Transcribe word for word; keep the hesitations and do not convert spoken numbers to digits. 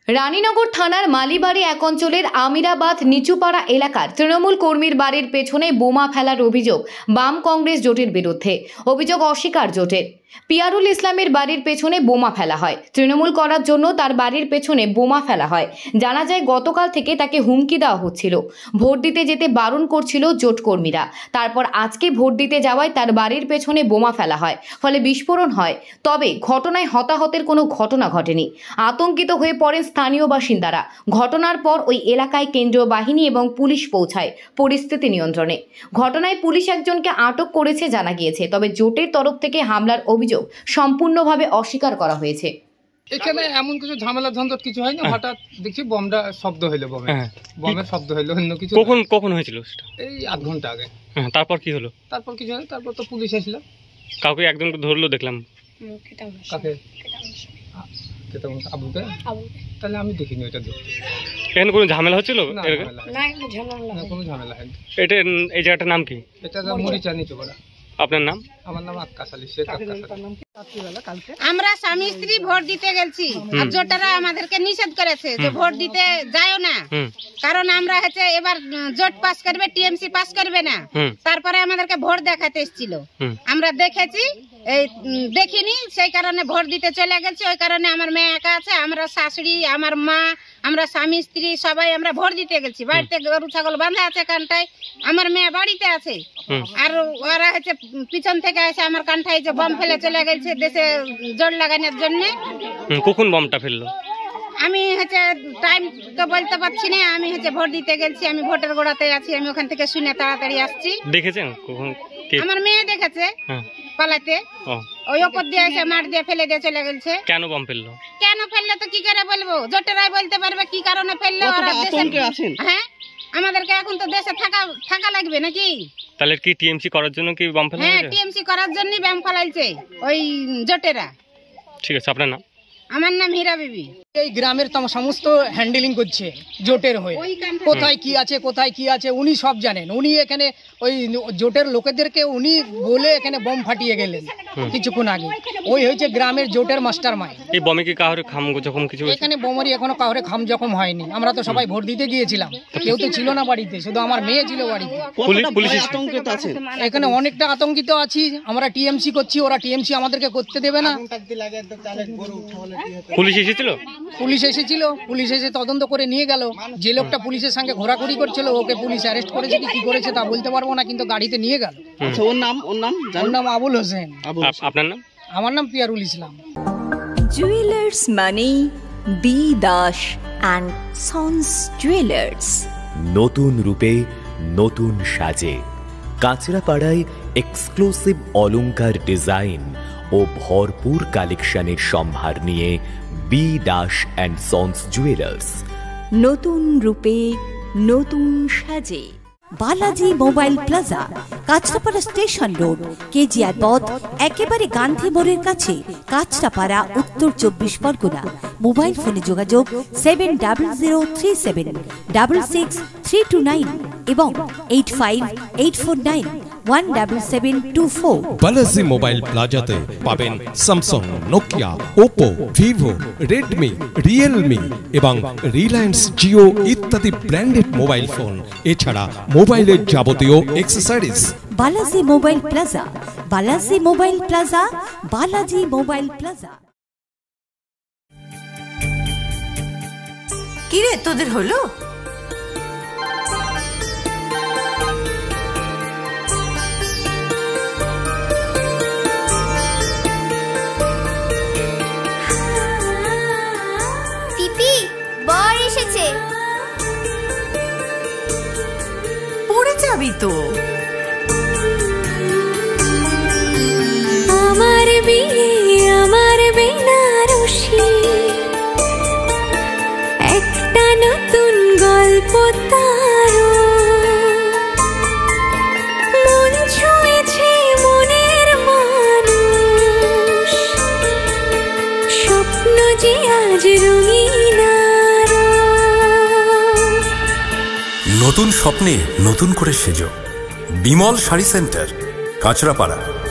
রানীনগর থানার মালিবাড়ি এক অঞ্চলের আমিরাবাদ নিচুপাড়া এলাকার তৃণমূল কর্মীর বাড়ির পেছনে বোমা ফেলার অভিযোগ বাম কংগ্রেস জোটের বিরুদ্ধে। অভিযোগ অস্বীকার জোটের। পিয়ারুল ইসলামের বাড়ির পেছনে বোমা ফেলা হয়। তৃণমূল করার জন্য তার বাড়ির পেছনে বোমা ফেলা হয়। জানা যায় গতকাল থেকে তাকে হুমকি দেওয়া হচ্ছিল, ভোট দিতে যেতে বারণ করছিল জোট কর্মীরা। তারপর আজকে ভোট দিতে যাওয়ায় তার বাড়ির পেছনে বোমা ফেলা হয়, ফলে বিস্ফোরণ হয়। তবে ঘটনায় হতাহতের কোনো ঘটনা ঘটেনি। আতঙ্কিত হয়ে পড়েন স্থানীয় বাসিন্দারা। ঘটনার পর ওই এলাকায় কেন্দ্রীয় বাহিনী এবং পুলিশ পৌঁছায় পরিস্থিতি নিয়ন্ত্রণে। ঘটনায় পুলিশ একজনকে আটক করেছে জানা গিয়েছে, তবে জোটের তরফ থেকে হামলার অভিযোগ সম্পূর্ণভাবে অস্বীকার করা হয়েছে। এখানে এমন কিছু ঝামেলা ঝঞ্ঝট কিছু হয়নি, হঠাৎ দেখছি বমটা শব্দ হইলো, বমে বমের শব্দ হইলো, অন্য কিছু। কখন কখন হয়েছিল সেটা? এই আধ ঘন্টা আগে। হ্যাঁ, তারপর কি হলো? তারপর কিছু হয়নি, তারপর তো পুলিশ আসলো। কাউকে একজনকে ধরলো দেখলাম। কাকে? আবুকে? তাহলে আমি দেখিনি ওইটা দেখতে। এখানে কোনো ঝামেলা হচ্ছিল? কোনো ঝামেলা হয়নি। এটা এই জায়গাটার নাম কি? এটা মরিচা নিচুপাড়া। আপনার নাম? আমার নাম আক্কাস আলী শেখ। আমরা স্বামী স্ত্রী ভোট দিতে গেছি, আর জোটারা আমাদেরকে নিষেধ করেছে যে ভোট দিতে যাও না, কারণ আমরা হচ্ছে এবার জোট পাস করবে, টিএমসি পাস করবে না। তারপরে আমাদেরকে ভোট দেখাতে এসেছিল, আমরা দেখেছি, এই দেখিনি, সেই কারণে ভোট দিতে চলে গেছি। ওই কারণে আমার মেয়ে একা আছে, আমরা শাশুড়ি, আমার মা, আমরা স্বামী স্ত্রী সবাই আমরা ভোট দিতে গেছি। বাড়িতে গরু ছাগল বাঁধা আছে কানটায়, আমার মেয়ে বাড়িতে আছে, আর ওরা হচ্ছে পিছন থেকে এসে আমার কানটায় যে বম ফেলে চলে গেছে দেশে জোর লাগানোর জন্য। কখন বমটা ফেললো? আমি হচ্ছে টাইম তো বলতে পারছি না, আমি হচ্ছে ভোট দিতে গেছি, আমি ভোটের গোড়াতে আছি, আমি ওখান থেকে শুনে তাড়াতাড়ি আসছি। দেখেছেন কখন? আমার মেয়ে দেখেছে পালাতে, ওই ওপর দিয়ে এসে মার দিয়ে ফেলে দিয়ে চলে গেছে। কেন বম ফেললো? কেন ফেললো তো কি করে বলবো, জোটেরাই বলতে পারবে কি কারণে ফেললো। হ্যাঁ, আমাদেরকে এখন তো দেশে থাকা থাকা লাগবে নাকি? তাহলে কি টিএমসি করার জন্য কি বম ফেলা? হ্যাঁ, টিএমসি করার জন্যই বম ফেলাইছে ওই জোটেরা। ঠিক আছে, আপনার নাম? আমার নাম হীরা বিবি। এই গ্রামের সমস্ত হ্যান্ডেলিং করছে জোটের হয়ে, কোথায় কি আছে কোথায় কি আছে উনি সব জানেন। উনি এখানে ওই জোটের লোকেদেরকে উনি বলে এখানে বম ফাটিয়ে গেলেন কিছুক্ষণ আগে। ওই হয়েছে গ্রামের জোটের মাস্টার মাইন্ড। এই বমে কি কাউরে খাম জখম কিছু? এখানে বোমারি এখনো কাউরে খাম জখম হয়নি। আমরা তো সবাই ভোট দিতে গিয়েছিলাম, কেউ তো ছিল না বাড়িতে, শুধু আমার মেয়ে ছিল বাড়িতে। এখানে অনেকটা আতঙ্কিত আছি আমরা। টিএমসি করছি, ওরা টিএমসি আমাদেরকে করতে দেবে না। পুলিশ এসেছিল? পুলিশ এসেছিল, পুলিশ এসে তদন্ত করে নিয়ে গেল। যে লোকটা পুলিশের সঙ্গে ঘোরাঘুরি করছিল ওকে পুলিশ অ্যারেস্ট করেছে, কি করেছে তা বলতে পারবো না, কিন্তু গাড়িতে নিয়ে গেল। ওর নাম ওর নাম ওর নাম আবুল হোসেন। আপনার নাম? আমার নাম পিয়ারুল ইসলাম। জুয়েলার্স মানে B Das and sons jewellers. নতুন রূপে নতুন সাজে কাঁচরাপাড়ায় এক্সক্লুসিভ অলংকার ডিজাইন ও ভরপুর কালেকশনের সম্ভার নিয়ে B Das and sons jewellers. নতুন রূপে নতুন সাজে। Balaji mobile plaza, Kanchrapara station road, KGR পথ, একেবারে গান্ধী মোড়ের কাছে, কাঁচরাপাড়া, উত্তর চব্বিশ পরগনা। মোবাইল ফোনে যোগাযোগ seven double zero three seven double six three two nine এবং eight five eight four nine one double seven two four. Balaji mobile প্লাজাতে পাবেন Samsung, Nokia, Oppo, Vivo, Redmi, Realme এবং রিলায়েন্স জিও ইত্যাদি ব্র্যান্ডেড মোবাইল ফোন, এছাড়া মোবাইলের যাবতীয় accessories. Balaji mobile plaza, Balaji mobile plaza, Balaji mobile plaza. কি রে তোদের হলো? পিপি বর এসেছে। পড়ে যাবি তো। আমার বিয়ে আমার বেনারসি, একটা নতুন গল্প তার, মন ছুঁয়েছে মনের মানুষ, স্বপ্ন যে আজ রঙিন। নতুন স্বপ্নে নতুন করে সেজো। বিমল শাড়ি সেন্টার, কাঁচরাপাড়া।